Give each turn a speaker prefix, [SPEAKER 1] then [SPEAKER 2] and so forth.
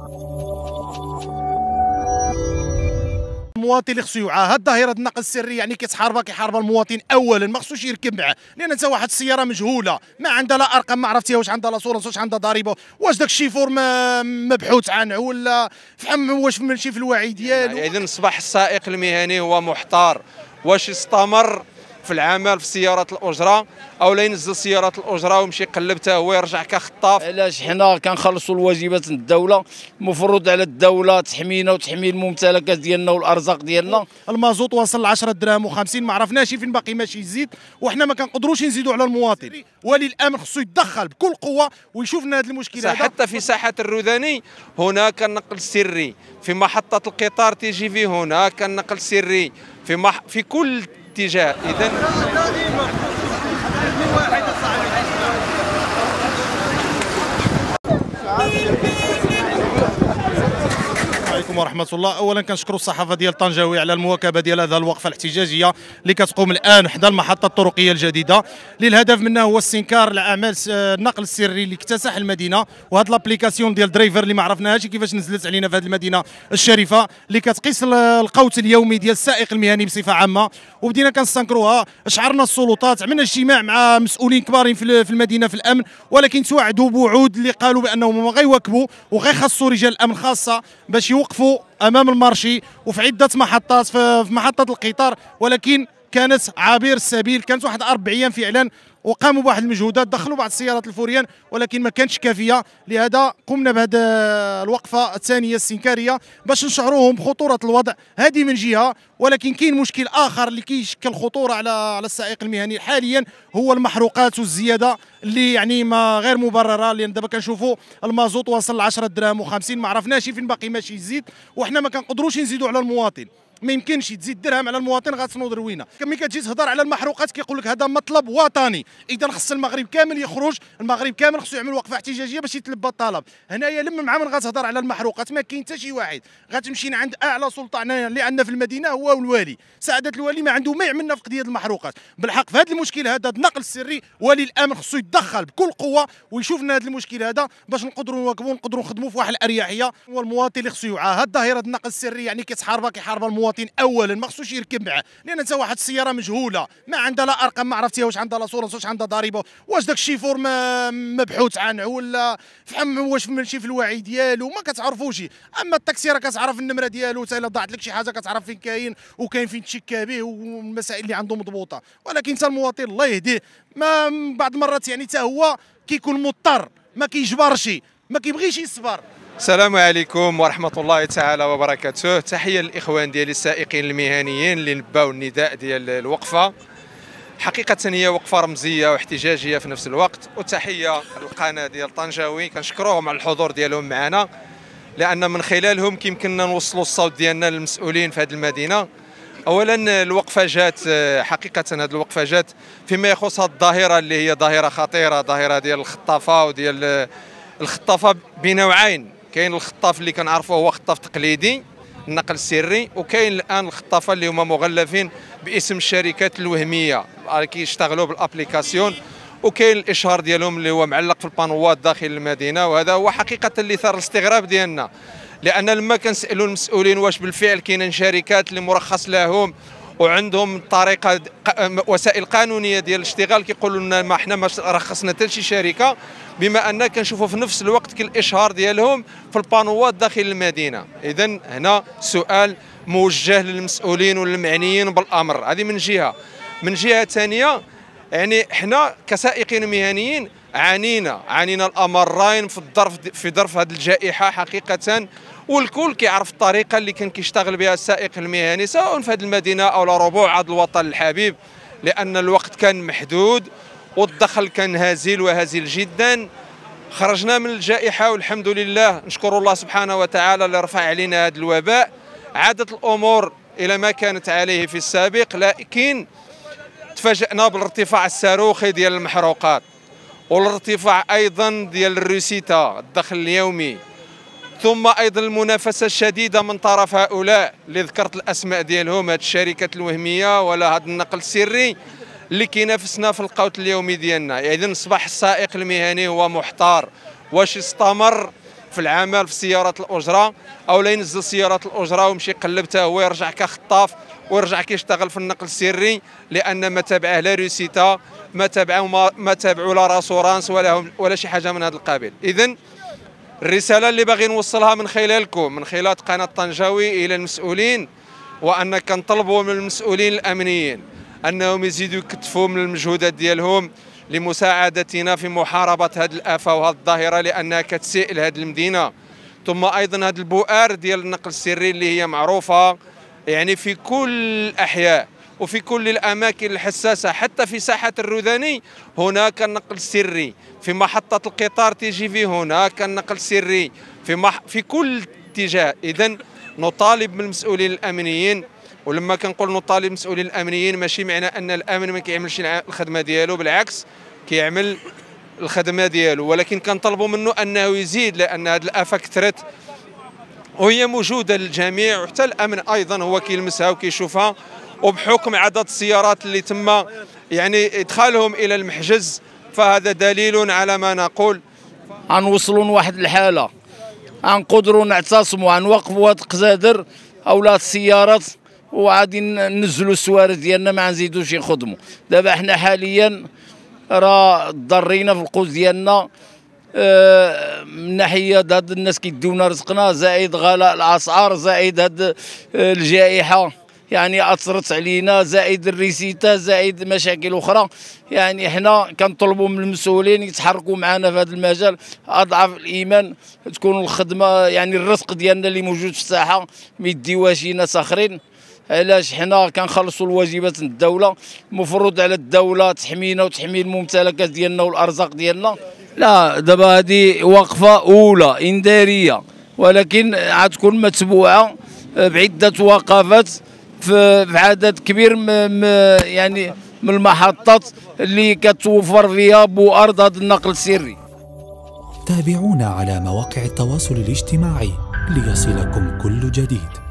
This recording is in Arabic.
[SPEAKER 1] المواطن اللي خصو يوعى هاد ظاهره النقل السري، يعني كيحارب المواطن اولا، ما خصوش يركب معاه، لان انت واحد السياره مجهوله ما عندها لا ارقام، ما عرفتيها واش عندها لاسورونس، واش عندها ضريبه، واش داك الشيفور مبحوث عنه ولا فهم واش ماشي في الوعي ديالو.
[SPEAKER 2] اذا اصبح السائق المهني هو محتار، واش يستمر في العمل في سيارات الاجره او لا ينزل سيارات الاجره ويمشي يقلب حتى هو يرجع كخطاف.
[SPEAKER 3] علاش حنا كنخلصوا الواجبات الدوله، المفروض على الدوله تحمينا وتحمي الممتلكات ديالنا والارزاق ديالنا.
[SPEAKER 1] المازوت وصل ل 10 دراهم و50، ما عرفناش فين باقي ماشي يزيد، وحنا ما كنقدروش نزيدوا على المواطن. ولي الامر خصو يتدخل بكل قوه ويشوف لنا هذا المشكل هذا.
[SPEAKER 2] حتى في ساحه الرذاني هناك النقل السري، في محطه القطار تي جي في هناك النقل السري، في كل اتجاه. اذا
[SPEAKER 1] عليكم ورحمة الله. أولا كنشكروا الصحافة ديال طنجاوي على المواكبة ديال هذه الوقفة الاحتجاجية اللي كتقوم الآن حدا المحطة الطرقية الجديدة، اللي الهدف منها هو استنكار الأعمال النقل السري اللي اكتسح المدينة، وهذه لابليكاسيون ديال درايفر اللي ما عرفناهاش كيفاش نزلت علينا في هذه المدينة الشريفة، اللي كتقيس القوت اليومي ديال السائق المهني بصفة عامة، وبدينا كنستنكروها. شعرنا السلطات، عملنا اجتماع مع مسؤولين كبارين في المدينة في الأمن، ولكن توعدوا بوعود اللي قالوا بأنهم ما غيواكبوا وغيخصوا رجال الأمن خاصة باش يوقفوا امام المارشي وفي عده محطات في محطه القطار، ولكن كانت عابر السبيل، كانت واحد 4 ايام فعلا وقاموا بواحد المجهودات، دخلوا بعض السيارات الفوريان ولكن ما كانتش كافيه. لهذا قمنا بهذه الوقفه الثانيه الاستنكاريه باش نشعروهم بخطوره الوضع هذه من جهه، ولكن كاين مشكل اخر اللي كيشكل خطوره على السائق المهني حاليا، هو المحروقات والزياده اللي يعني ما غير مبرره. لان دابا كنشوفوا المازوت واصل ل 10 دراهم و50، ما عرفناش فين باقي ماشي يزيد، وحنا ما كنقدروش نزيدوا على المواطن. ما يمكنش تزيد درهم على المواطن غتنوض روينه. ملي كتجي تهضر على المحروقات كيقول لك هذا مطلب وطني، اذا خص المغرب كامل يخرج، المغرب كامل خصو يعمل وقفه احتجاجيه باش يتلبى الطلب. هنايا لما مع من غتهضر على المحروقات ما كاين حتى شي واحد، غتمشي عند اعلى سلطه اللي عندنا في المدينه هو الوالي، سعاده الوالي ما عنده ما يعملنا في قضيه المحروقات. بالحق في هذا المشكل هذا النقل السري ولي الامر خصو يتدخل بكل قوه ويشوف لنا هذا المشكل هذا باش نقدروا نواكبوا ونقدروا نخدموا في واحد الاريحيه. والمواطن اللي خصو يوعى هاد ظاهره النقل السري، يعني كيحارب المواطن اولا، ما خصوش يركب معاه، لان انت واحد السياره مجهوله ما عندها لا ارقام، ما عرفتيها واش عندها لاسورونس، واش عندها ضريبه، واش داك الشيفور مبحوث عنه ولا فهم واش ماشي في الوعي ديالو، ما كتعرفوش. اما التاكسي راه كتعرف النمره ديالو، حتى الا ضاعت لك شي حاجه كتعرف فين كاين وكاين فين تشيكا به والمسائل اللي عنده مضبوطه. ولكن انت المواطن الله يهديه، ما بعض المرات يعني حتى هو كيكون مضطر، ما كيجبرش، ما كيبغيش يصبر.
[SPEAKER 2] السلام عليكم ورحمة الله تعالى وبركاته. تحية للإخوان ديالي السائقين المهنيين اللي نباو النداء ديال الوقفة. حقيقة هي وقفة رمزية واحتجاجية في نفس الوقت، وتحية للقناة ديال طنجاوي كنشكروهم على الحضور ديالهم معنا، لأن من خلالهم كيمكننا نوصلوا الصوت ديالنا للمسؤولين في هذه المدينة. أولا الوقفة جات حقيقة، هذه الوقفة جات فيما يخص هذه الظاهرة اللي هي ظاهرة خطيرة، ظاهرة ديال الخطافة وديال الخطافة بنوعين. كاين الخطاف اللي كنعرفوه هو خطاف تقليدي النقل السري، وكاين الان الخطافه اللي هما مغلفين باسم الشركات الوهميه كيشتغلوا بالابليكاسيون، وكاين الاشهار ديالهم اللي هو معلق في البانوات داخل المدينه. وهذا هو حقيقه اللي ثار الاستغراب ديالنا، لان لما كنسالوا المسؤولين واش بالفعل كاينين شركات اللي مرخص لهم وعندهم طريقه وسائل قانونيه ديال الاشتغال، كيقولوا لنا ما حنا ما رخصنا حتى شي شركه، بما ان كنشوفوا في نفس الوقت كاين الاشهار ديالهم في البانوات داخل المدينه. اذا هنا سؤال موجه للمسؤولين والمعنيين بالامر، هذه من جهه. من جهه ثانيه يعني حنا كسائقين مهنيين عانينا الامرين في ظرف هذه الجائحه حقيقه، والكل كيعرف الطريقه اللي كان كيشتغل بها السائق المهني سواء في هذه المدينه او ربوع هذا الوطن الحبيب، لان الوقت كان محدود والدخل كان هزيل جدا. خرجنا من الجائحه والحمد لله، نشكر الله سبحانه وتعالى اللي رفع علينا هذا الوباء. عادت الامور الى ما كانت عليه في السابق، لكن تفاجأنا بالارتفاع الصاروخي ديال المحروقات، والارتفاع ايضا ديال الروسيتا الدخل اليومي، ثم ايضا المنافسه الشديده من طرف هؤلاء اللي ذكرت الاسماء ديالهم، هذه الشركات الوهميه ولا هذا النقل السري اللي كينافسنا في القوت اليومي ديالنا. اذا اصبح السائق المهني هو محتار، واش يستمر في العمل في سيارات الاجره، او لا ينزل سيارات الاجره ويمشي يقلب هو يرجع كخطاف ويرجع كيشتغل في النقل السري، لان ما تابعه لا روسيتا، ما تابعوا لا راسورانس ولا شي حاجه من هذا القبيل. اذا الرساله اللي باغي نوصلها من خلالكم من خلال قناه طنجاوي الى المسؤولين، وان كنطلبوا من المسؤولين الامنيين انهم يزيدوا يكثفوا من المجهودات ديالهم لمساعدتنا في محاربه هذه الافه وهذه الظاهره، لانها كتسيء لهذه المدينه. ثم ايضا هذه البؤر ديال النقل السري اللي هي معروفه يعني في كل الاحياء وفي كل الاماكن الحساسه، حتى في ساحه الرذاني هناك النقل السري، في محطه القطار تيجي في هناك النقل السري، في كل اتجاه. اذا نطالب من المسؤولين الامنيين، ولما كنقول نطالب المسؤولين الامنيين ماشي معنى ان الامن ما كيعملش الخدمه ديالو، بالعكس كيعمل الخدمه ديالو، ولكن كنطلبوا منه انه يزيد، لان هذه الافه كثرت وهي موجوده للجميع، وحتى الامن ايضا هو كيلمسها وكيشوفها، وبحكم عدد السيارات اللي تم يعني ادخالهم الى المحجز فهذا دليل على ما نقول.
[SPEAKER 3] غنوصلوا لواحد الحاله غنقدروا نعتصموا غنوقفوا هاد القزادر اولا السيارات وغادي ننزلوا السوارت ديالنا، ما نزيدوش نخدموا. دابا حنا حاليا راه ضرينا في القوس ديالنا من ناحيه هاد الناس كيديونا رزقنا، زائد غلاء الاسعار، زائد هاد الجائحه يعني اثرت علينا، زائد الريسيتا، زائد مشاكل اخرى. يعني حنا كنطلبوا من المسؤولين يتحركوا معنا في هذا المجال. اضعف الايمان تكون الخدمه يعني الرزق ديالنا اللي موجود في الساحه ما يديوهاش ناس اخرين. علاش حنا كنخلصوا الواجبات الدوله، المفروض على الدوله تحمينا وتحمي الممتلكات ديالنا والارزاق ديالنا. لا دابا هذه وقفه اولى انذاريه، ولكن غتكون متبوعه بعده وقفات في عدد كبير يعني من المحطات اللي كتوفر فيها بؤر هذا النقل السري.
[SPEAKER 4] تابعونا على مواقع التواصل الاجتماعي ليصلكم كل جديد.